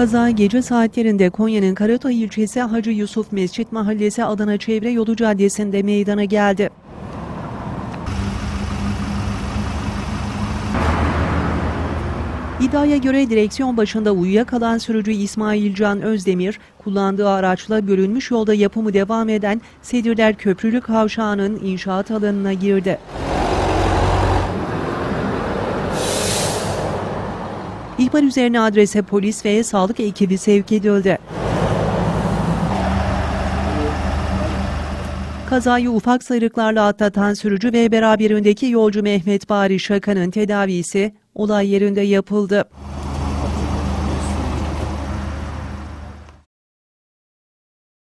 Kaza gece saatlerinde Konya'nın Karatay ilçesi Hacı Yusuf Mescit Mahallesi Adana Çevre Yolu Caddesi'nde meydana geldi. İddiaya göre direksiyon başında uyuyakalan sürücü İsmail Can Özdemir, kullandığı araçla bölünmüş yolda yapımı devam eden Sedirler Köprülü Kavşağı'nın inşaat alanına girdi. İhbar üzerine adrese polis ve sağlık ekibi sevk edildi. Kazayı ufak sıyrıklarla atlatan sürücü ve beraberindeki yolcu Mehmet Bari Şaka'nın tedavisi olay yerinde yapıldı.